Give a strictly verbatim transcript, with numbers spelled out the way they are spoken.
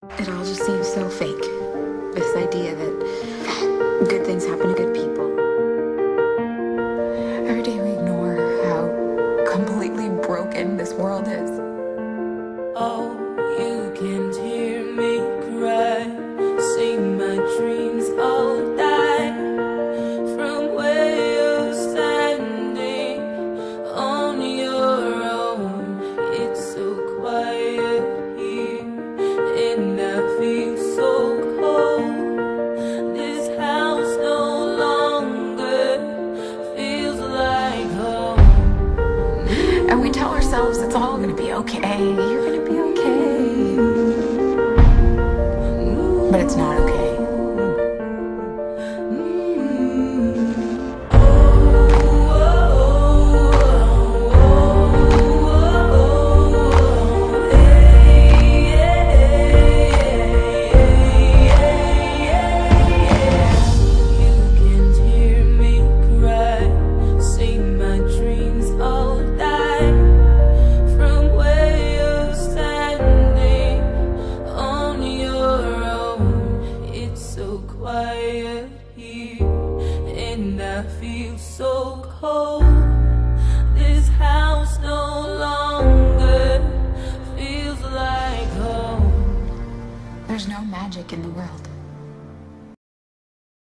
It all just seems so fake. This idea that good things happen to good people. Every day we ignore how completely broken this world is. Oh, you can't hear me cry. See my dreams all die. From where you're standing on your own, it's so quiet here, and I feel so cold. This house no longer feels like home. And we tell ourselves it's all gonna be okay. You're gonna be okay. But it's not okay. Quiet here, and I feel so cold. This house no longer feels like home. There's no magic in the world.